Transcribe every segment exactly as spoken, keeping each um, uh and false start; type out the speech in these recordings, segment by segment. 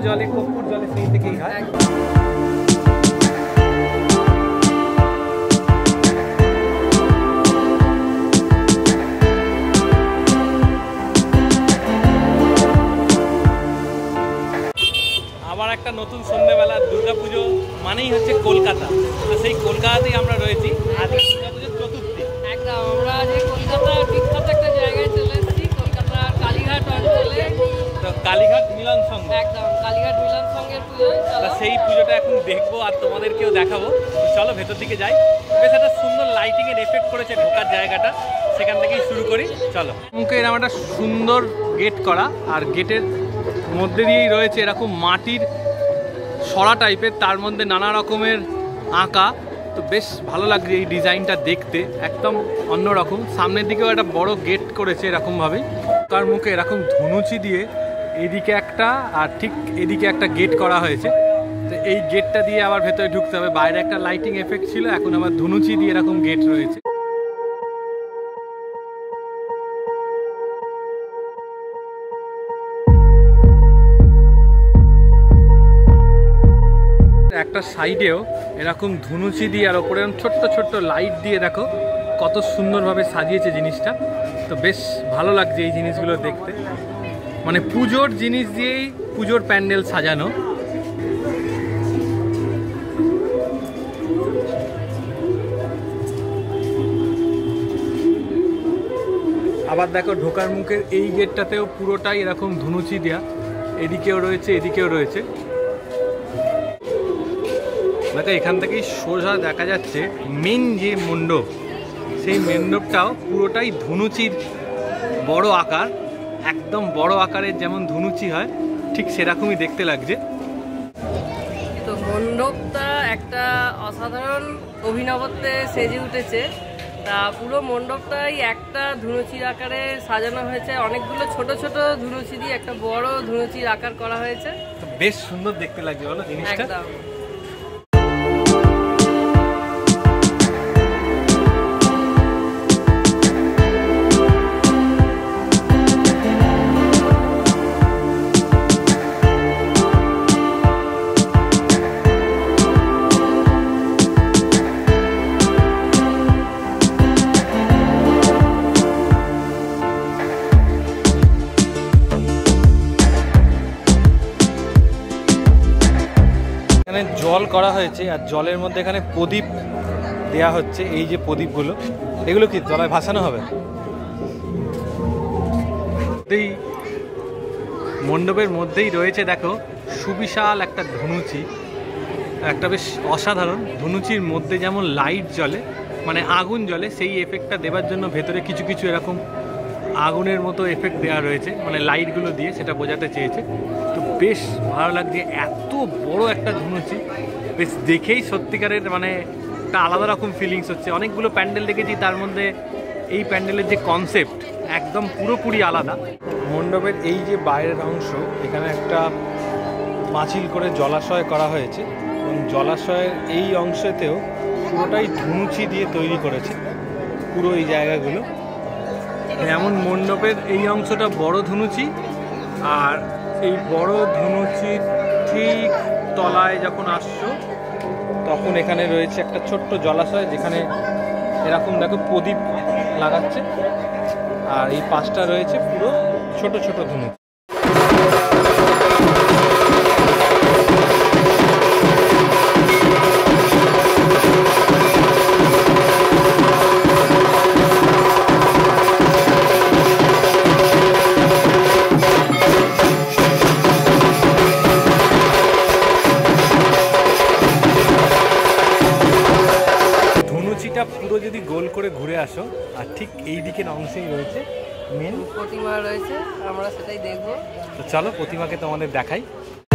জলে কর্পূর জলে সেই থেকেই হয়। আবার একটা নতুন সন্ধ্যেবেলা, দুর্গা পুজো মানেই হচ্ছে কলকাতা। তো সেই কলকাতাতেই আমরা রয়েছি, আজকে দুর্গা পুজোর চতুর্থী। একদম আমরা আজকে কলকাতার বিখ্যাত একটা জায়গায় চলে এসেছি, কলকাতার কালীঘাট অঞ্চলে। তো কালীঘাট মিলন সঙ্গ, একদম কালীঘাট মিলন সঙ্গের পুজো। সেই পুজোটা এখন দেখবো আর তোমাদেরকেও দেখাবো। চলো ভেতর দিকে যাই। বেশ একটা সুন্দর লাইটিং এর এফেক্ট করেছে ঢোকার জায়গাটা, সেখান থেকেই শুরু করি। চলো। মুখে এরকম একটা সুন্দর গেট করা, আর গেটের মধ্যে দিয়েই রয়েছে এরকম মাটির সরা টাইপের, তার মধ্যে নানা রকমের আঁকা। তো বেশ ভালো লাগছে এই ডিজাইনটা দেখতে, একদম অন্যরকম। সামনের দিকেও একটা বড় গেট করেছে এরকমভাবে, তার মুখে এরকম ধনুচি দিয়ে এদিকে একটা আর ঠিক এদিকে একটা গেট করা হয়েছে। তো এই গেটটা দিয়ে আবার ভেতরে ঢুকতে হবে। বাইরে একটা লাইটিং এফেক্ট ছিল, এখন আবার ধনুচি দিয়ে এরকম গেট রয়েছে। একটা সাইডেও এরকম ধনুচি দিয়ে আর ওপরে ছোট্ট ছোট্ট লাইট দিয়ে দেখো কত সুন্দরভাবে সাজিয়েছে জিনিসটা। তো বেশ ভালো লাগছে এই জিনিসগুলো দেখতে, মানে পুজোর জিনিস দিয়েই পুজোর প্যান্ডেল সাজানো। আবার দেখো ঢোকার মুখের এই গেটটাতেও পুরোটাই এরকম ধনুচি দেয়া, এদিকেও রয়েছে এদিকেও রয়েছে। দেখো এখান থেকেই সোজা দেখা যাচ্ছে মেন যে মণ্ডপ, সেই মণ্ডপটাও পুরোটাই ধনুচির বড় আকার, একদম বড় আকারের যেমন ধনুচি হয় ঠিক সেরকমই দেখতে লাগছে। তো মণ্ডপটা একটা অসাধারণ অভিনবত্বে সেজে উঠেছে। তা পুরো মণ্ডপটাই একটা ধনুচির আকারে সাজানো হয়েছে, অনেকগুলো ছোট ছোট ধনুচি দিয়ে একটা বড় ধনুচির আকার করা হয়েছে। বেশ সুন্দর দেখতে লাগছে বলো জিনিসটা। একদম। এখানে জল করা হয়েছে, আর জলের মধ্যে এখানে প্রদীপ দেয়া হচ্ছে। এই যে প্রদীপগুলো, এগুলো কি জলায় ভাসানো হবে? এই মণ্ডপের মধ্যেই রয়েছে দেখো সুবিশাল একটা ধনুচি, একটা বেশ অসাধারণ। ধনুচির মধ্যে যেমন লাইট জ্বলে, মানে আগুন জ্বলে, সেই এফেক্টটা দেওয়ার জন্য ভেতরে কিছু কিছু এরকম আগুনের মতো এফেক্ট দেওয়া রয়েছে, মানে লাইটগুলো দিয়ে সেটা বোঝাতে চেয়েছে। তো বেশ ভালো লাগছে, এত বড় একটা ধনুচি, বেশ দেখেই সত্যিকারের মানে একটা আলাদা রকম ফিলিংস হচ্ছে। অনেকগুলো প্যান্ডেল দেখেছি, তার মধ্যে এই প্যান্ডেলের যে কনসেপ্ট একদম পুরোপুরি আলাদা। মণ্ডপের এই যে বাইরের অংশ, এখানে একটা পাঁচিল করে জলাশয় করা হয়েছে, এবং জলাশয়ের এই অংশেতেও পুরোটাই ধনুচি দিয়ে তৈরি করেছে পুরো এই জায়গাগুলো। যেমন মণ্ডপের এই অংশটা বড় ধনুচি, আর এই বড় ধনুচির ঠিক তলায় যখন আসছো তখন এখানে রয়েছে একটা ছোট্ট জলাশয়, যেখানে এরকম দেখো প্রদীপ লাগাচ্ছে, আর এই পাশটা রয়েছে পুরো ছোট ছোট ধনুচি। পুরো যদি গোল করে ঘুরে আসো, আর ঠিক এই দিকের অংশেই রয়েছে মেন প্রতিমা রয়েছে, আমরা সেটাই দেখব। তো চলো প্রতিমাকে তোমাদের দেখাই।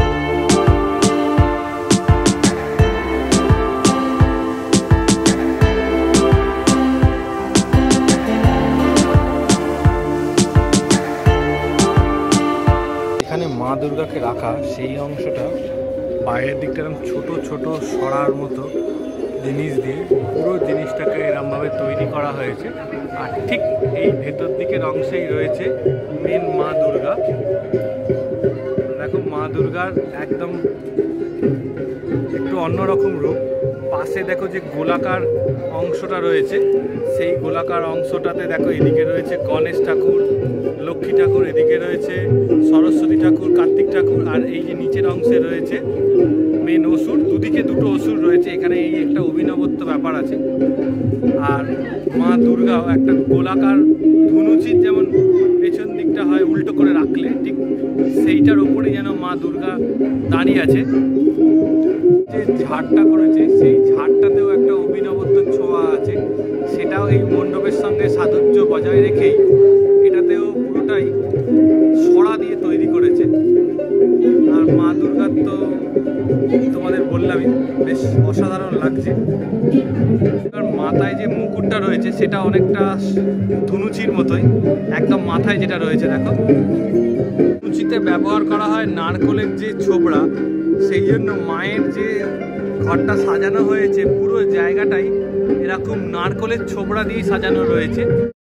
এখানে মা দুর্গাকে রাখা সেই অংশটা বাইরের দিকটা এরকম ছোট ছোট সরার মতো জিনিস দিয়ে পুরো জিনিসটাকে এরমভাবে তৈরি করা হয়েছে, আর ঠিক এই ভেতর দিকের অংশেই রয়েছে মেন মা দুর্গা। দেখো মা দুর্গার একদম একটু অন্যরকম রূপ। পাশে দেখো যে গোলাকার অংশটা রয়েছে, সেই গোলাকার অংশটাতে দেখো এদিকে রয়েছে গণেশ ঠাকুর, লক্ষ্মী ঠাকুর, এদিকে রয়েছে সরস্বতী ঠাকুর, কার্তিক ঠাকুর, আর এই যে নিচের অংশে রয়েছে মেন অসুর। দুদিকে দুটো অসুর রয়েছে, এখানে এই একটা অভিনবত্ব ব্যাপার আছে। আর মা দুর্গাও একটা গোলাকার ধনুচির যেমন পেছন দিকটা হয় উল্টো করে রাখলে, ঠিক সেইটার ওপরে যেন মা দুর্গা দাঁড়িয়ে আছে। যে ঝাড়টা করেছে সেই ঝাড়টাতেও একটা অভিনবত্ব ছোঁয়া আছে, সেটাও এই মণ্ডপের সঙ্গে সাধুর্য বজায় রেখেই এটাতেও পুরোটাই ছড়া দিয়ে তৈরি করেছে। আর মা দুর্গার তো তোমাদের বললামই বেশ অসাধারণ লাগছে। আর মাথায় যে মুকুটটা রয়েছে সেটা অনেকটা ধনুচির মতোই, একদম মাথায় যেটা রয়েছে দেখো। ধনুচিতে ব্যবহার করা হয় নারকোলের যে ছোবড়া, সেই জন্য মায়ের যে ঘরটা সাজানো হয়েছে পুরো জায়গাটাই এরকম নারকোলের ছোবড়া দিয়ে সাজানো রয়েছে।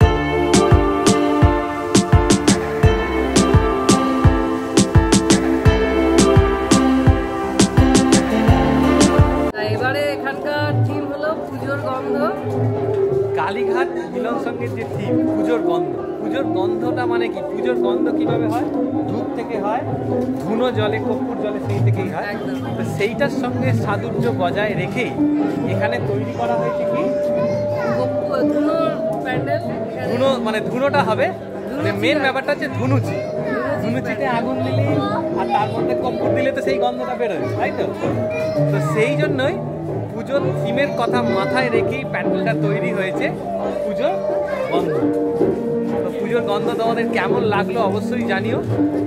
এবারে এখানকার থিম হলো পুজোর গন্ধ। কালীঘাট মিলন সঙ্গের যে থিম পুজোর গন্ধ, পুজোর গন্ধটা মানে কি, পুজোর গন্ধ কিভাবে হয়, ধূপ থেকে হয়, ধুনো জলে, কর্পূর জলে, সেই থেকেই হয়। তো সেইটার সঙ্গে সাধুর্য বজায় রেখেই এখানে তৈরি করা হয়েছে কি ধুনো প্যান্ডেল। ধুনো মানে ধুনোটা হবে, মানে মেন ব্যাপারটা হচ্ছে ধুনুচি। ধুনুচিতে আগুন দিলে আর তার মধ্যে কর্পূর দিলে তো সেই গন্ধটা বেরোয়, তাই তো? তো সেই জন্যই পুজোর থিমের কথা মাথায় রেখেই প্যান্ডেলটা তৈরি হয়েছে পুজোর গন্ধ। তো পুজোর গন্ধ তোমাদের কেমন লাগলো অবশ্যই জানিও।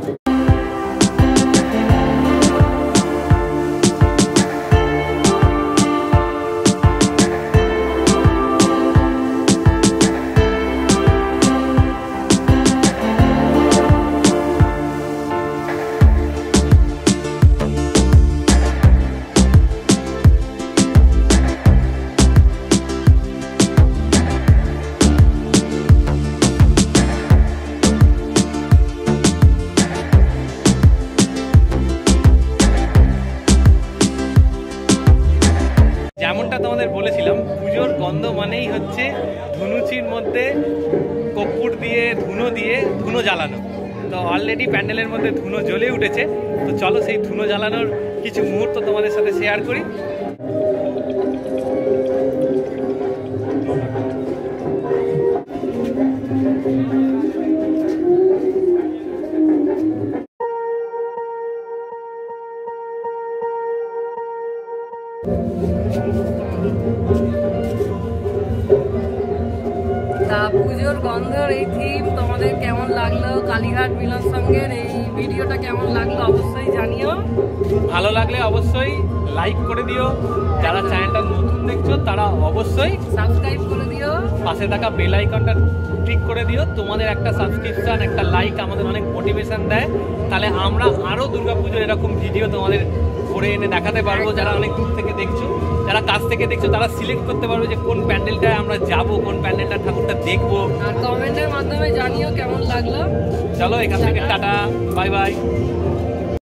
যেমনটা তোমাদের বলেছিলাম, পুজোর গন্ধ মানেই হচ্ছে ধুনুচির মধ্যে কর্পূর দিয়ে, ধুনো দিয়ে ধুনো জ্বালানো। তো অলরেডি প্যান্ডেলের মধ্যে ধুনো জ্বলে উঠেছে। তো চলো সেই ধুনো জ্বালানোর কিছু মুহূর্ত তোমাদের সাথে শেয়ার করি। তা পুজোর গন্ধের এই থিম তোমাদের কেমন লাগলো, কালীঘাট মিলন সঙ্গের এই ভিডিওটা কেমন লাগলো অবশ্যই জানিও। ভালো লাগলে অবশ্যই লাইক করে দিও, যারা চ্যানেলটা নতুন দেখছো তারা অবশ্যই সাবস্ক্রাইব করে দিও, পাশে থাকা বেল আইকনটা ক্লিক করে দিও। তোমাদের একটা সাবস্ক্রিপশন, একটা লাইক আমাদের অনেক মোটিভেশন দেয়। তাহলে আমরা আরও দুর্গাপুজোর এরকম ভিডিও তোমাদের করে এনে দেখাতে পারবো। যারা অনেক দূর থেকে দেখছো, যারা কাছ থেকে দেখছো, তারা সিলেক্ট করতে পারবো যে কোন প্যান্ডেলটায় আমরা যাব, কোন প্যান্ডেলটা ঠাকুরটা দেখবো। আর কমেন্টের মাধ্যমে জানিও কেমন লাগলো। চলো এখান থেকে টাটা, বাই বাই।